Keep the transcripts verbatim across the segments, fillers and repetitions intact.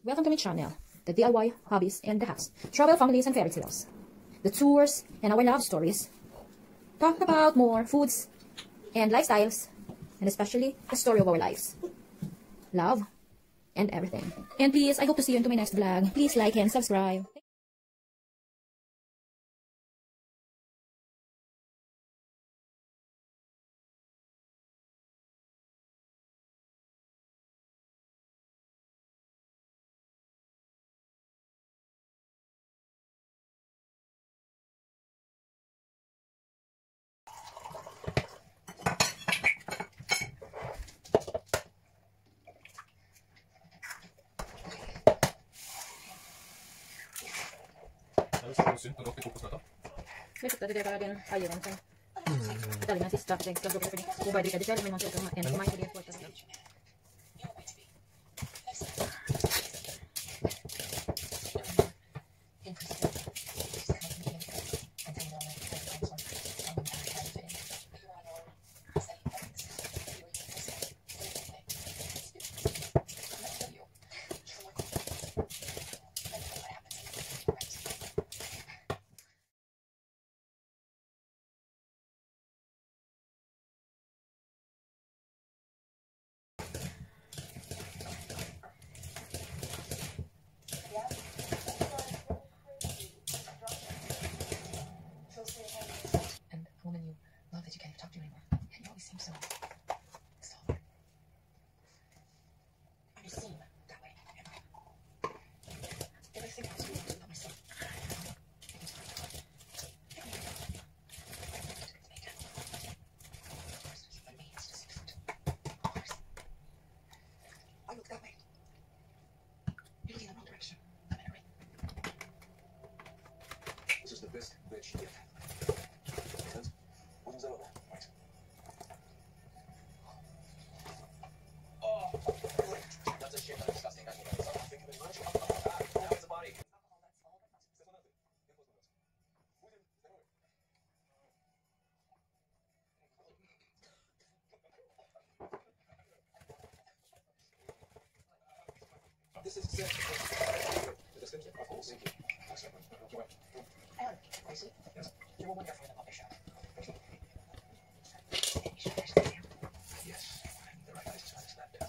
Welcome to my channel, the D I Y hobbies and the house, travel families and fairy tales, the tours and our love stories. Talk about more foods and lifestyles, and especially the story of our lives, love, and everything. And please, I hope to see you into my next vlog. Please like and subscribe. Är det synd att råka på snöta? Jag tyckte att det var den hajen som Italiens sista texten så för det var det själv men man tycker att en mig på det på ett This is the best bitch yet. Wouldn't that over? Right. Oh, that's a shit. That's disgusting. That's what I'm thinking of much. Now it's a body. This is sick. The description of all sinking. Alan, Gracie, Yes. you were wonderful in the puppet show. Yes. The right eyes is not snapped.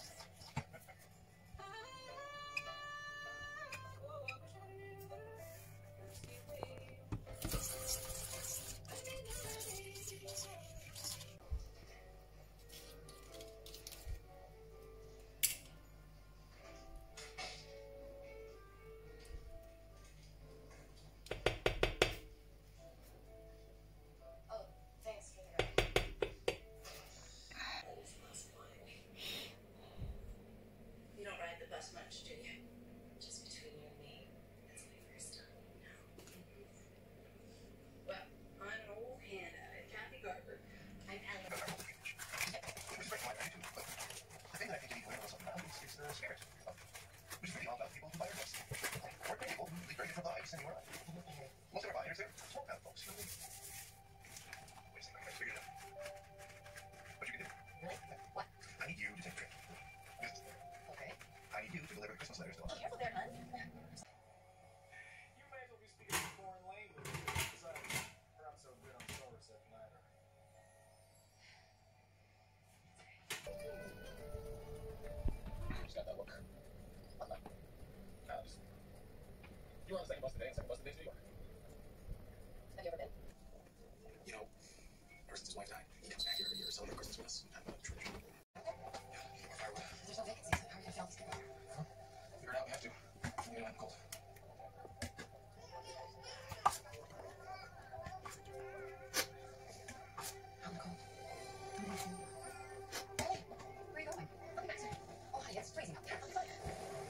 Bus much, do you? Just between you and me. That's my first time. No. Well, I'm an old hand at it. Kathy Garber. I'm Ellen. I think that I need to be aware of something about is the spirit. Which is really all about people who buy your books. Ordinary people who lead very different lives than you or I. Most of our buyers, they're small town folks. Wait a second, I figured it out. What you can do? Really? What? I need you to take a trip. Okay. I need you to deliver the Christmas letters to us. Be careful there, hun. You may as well be speaking a foreign language. Besides, we're not so good on Somerset neither. Just got that look. I'm not. Nah, just. You were on the second bus today and second bus today to New York. Have you ever been? You know, ever since his wife died, he comes back here every year to celebrate Christmas with us. Kind of a tradition. Yeah, more firewood. There's no vacancies. How are you going to fill this together? Figure it out, we have to. You know, I'm cold. I'm cold. Hey, where are you going? I'll be back soon. Oh, honey, it's freezing out there. I'll be fine.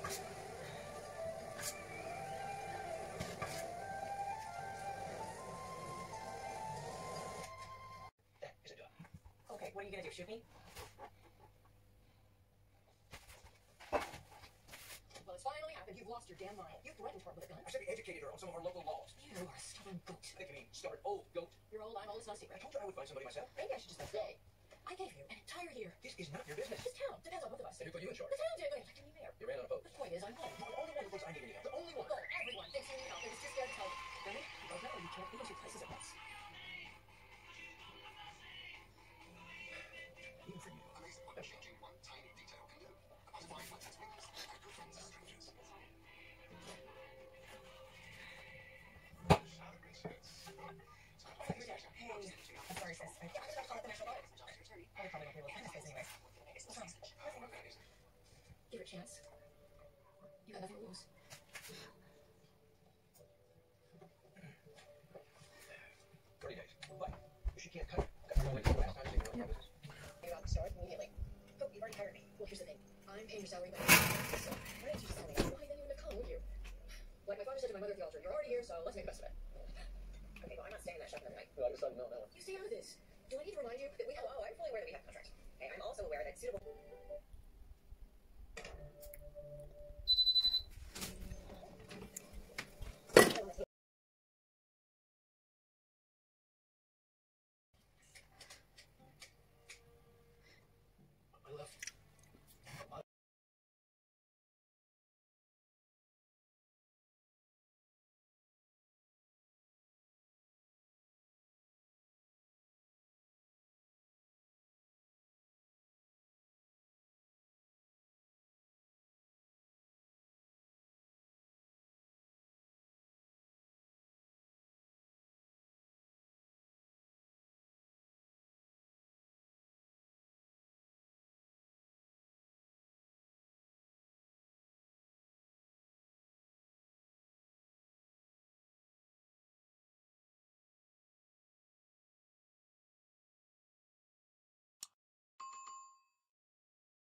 There, here's a dog. Okay, what are you going to do? Shoot me? Well, it's finally happened. You've lost your damn mind. You threatened her with a gun. I said we educated her on some of our local laws. You are a stubborn goat. I think you mean stubborn old goat. You're old, I'm old, it's not a secret. I told you I would find somebody myself. Maybe I should just stay. I gave you an entire year. This is not your business. This town depends on both of us. And who put you in charge? The town did. Wait, like, give me there. You ran on a boat. The point is, I'm home. You were the only one I need any help. The only one. Well, everyone thinks you need help. It was just scared to tell you. Really? You don't know. You can't be in two places at once. Even for you. Amazing what changing one tiny detail can do. Apply Flex Wings. Add good friends and strangers. Hey, I'm sorry, sis. I think I'm gonna call it the National Guard. I'll probably okay with this place anyways. What's wrong? Give it a chance. You got nothing to lose. thirty days. But she can't cut it. Got no way to last time. They know You got the start immediately. Oh, you've already hired me. Well, here's the thing. I'm paying your salary back. So, why didn't you just tell me? Why then you wouldn't have come, would you? Like my father said to my mother at the altar, you're already here, so let's make the best of it. Okay, well, I'm not staying in that shop another night. Well, I decided no on that one. You stay out of this. Do I need to remind you that we have... Oh, I'm fully aware that we have contracts. Okay, I'm also aware that suitable...